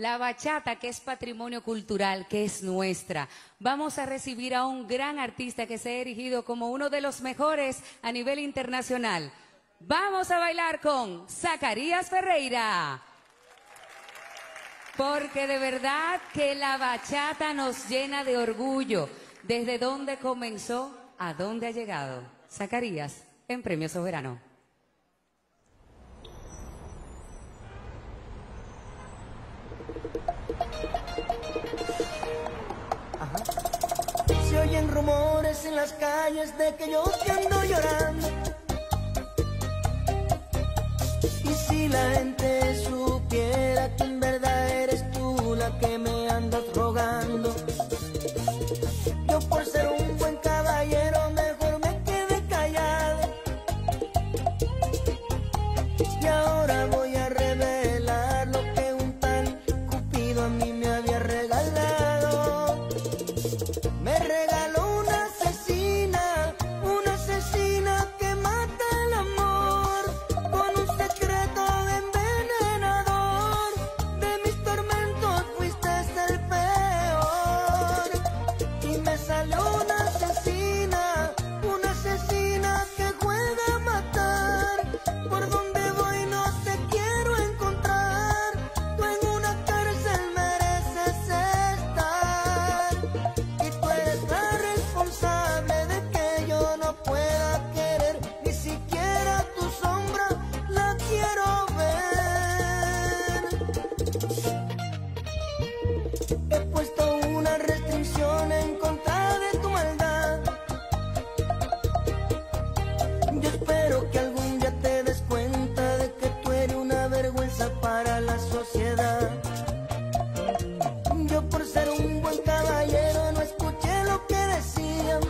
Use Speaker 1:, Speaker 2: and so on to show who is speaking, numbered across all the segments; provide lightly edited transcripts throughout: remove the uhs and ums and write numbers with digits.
Speaker 1: La bachata, que es patrimonio cultural, que es nuestra. Vamos a recibir a un gran artista que se ha erigido como uno de los mejores a nivel internacional. Vamos a bailar con Zacarías Ferreira. Porque de verdad que la bachata nos llena de orgullo. ¿Desde dónde comenzó? ¿A dónde ha llegado? Zacarías, en Premio Soberano.
Speaker 2: Se oyen rumores en las calles de que yo te ando llorando. Y si la gente supiera que en verdad eres tú la que me andas rogando, yo por ser un buen caballero mejor me quedé callado. Y ahora voy a revelar lo que un tal Cupido a mí me había regalado. Me regaló una asesina que mata el amor, con un secreto envenenador. De mis tormentos fuiste el peor. Y me salió una asesina que juega a matar. Por donde voy no te quiero encontrar. Tú en una cárcel mereces estar. Y tú eres la responsable de que yo no pueda querer. Ni siquiera tu sombra la quiero ver. He puesto una restricción en contra de tu maldad. Yo espero que algún día te des cuenta de que tú eres una vergüenza para la sociedad. Yo por ser un buen caballero no escuché lo que decían,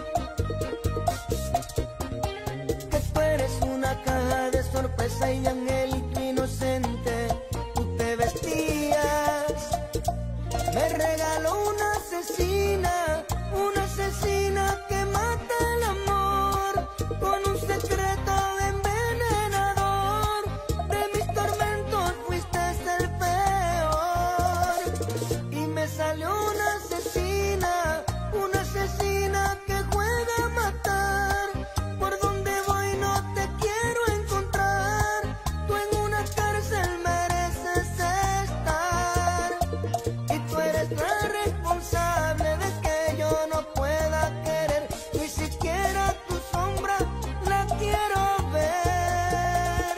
Speaker 2: que tú eres una caja de sorpresa y de angelito inocente tú te vestías. Me regaló una asesina que mata el amor, con un secreto envenenador. De mis tormentos fuiste el peor. Y me salió una asesina que juega a matar. Por donde voy no te quiero encontrar. Tú en una cárcel mereces estar. Y tú eres la responsable de que yo no pueda querer. Ni siquiera tu sombra la quiero ver.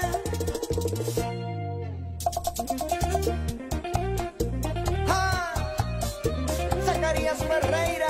Speaker 2: ¡Ja! Zacarías Ferreira.